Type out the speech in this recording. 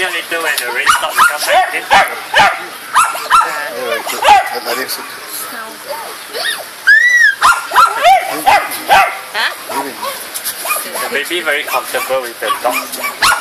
here later when the rain stops, come back. The baby very comfortable with the dog.